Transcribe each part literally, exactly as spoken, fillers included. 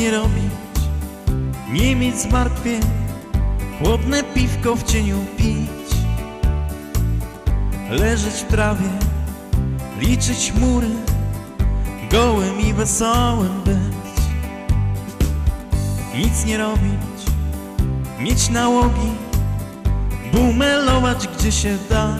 nie robić, nie mieć zmartwień, chłodne piwko w cieniu pić, leżeć w trawie, liczyć mury, gołym i wesołym być. Nic nie robić, mieć nałogi, bumelować gdzie się da,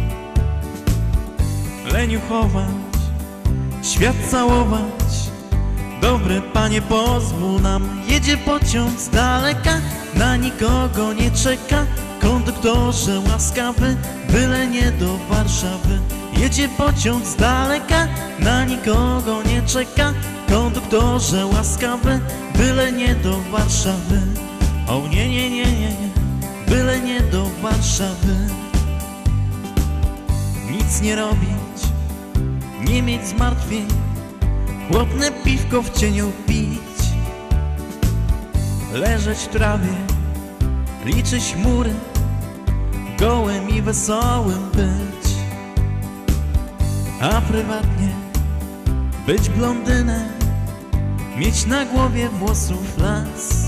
leniuchować, świat całować. Dobre Panie, pozwól nam. Jedzie pociąg z daleka, na nikogo nie czeka. Konduktorze łaskawy, byle nie do Warszawy. Jedzie pociąg z daleka, na nikogo nie czeka. Konduktorze łaskawy, byle nie do Warszawy. O nie, nie, nie, nie, nie, byle nie do Warszawy. Nic nie robić, nie mieć zmartwień, chłodne piwko w cieniu pić, leżeć w trawie, liczyć mury, gołym i wesołym być. A prywatnie być blondynem, mieć na głowie włosów las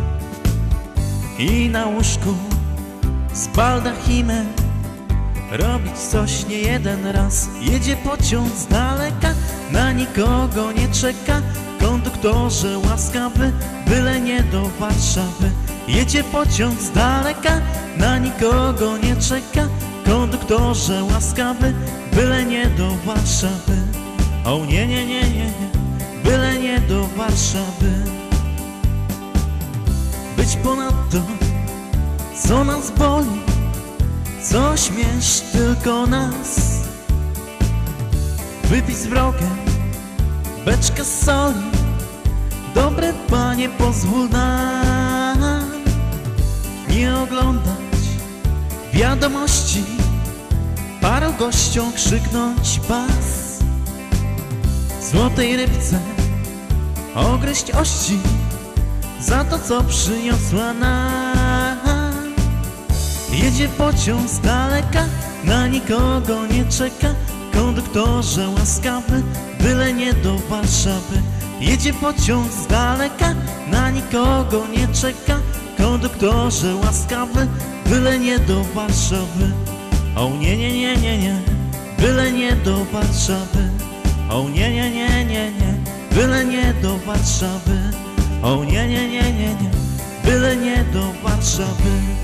i na łóżku z baldachimem robić coś nie jeden raz. Jedzie pociąg z daleka, na nikogo nie czeka. Konduktorze łaskawy, byle nie do Warszawy. Jedzie pociąg z daleka, na nikogo nie czeka. Konduktorze łaskawy, byle nie do Warszawy. O nie, nie, nie, nie, nie, byle nie do Warszawy. Być ponad to, co nas boli, co śmiesz tylko nas. Wypić z wrogiem beczkę soli, dobre Panie, pozwól nam. Nie oglądać wiadomości, paru gościom krzyknąć pas. Złotej rybce ogryźć ości za to, co przyniosła nam. Jedzie pociąg z daleka, na nikogo nie czeka. Konduktorze łaskawy, byle nie do Warszawy. Jedzie pociąg z daleka, na nikogo nie czeka. Konduktorze łaskawy, byle nie do Warszawy. O nie, nie, nie, nie, nie, byle nie do Warszawy. O nie, nie, nie, nie, nie, byle nie do Warszawy. O nie, nie, nie, nie, nie, byle nie do Warszawy.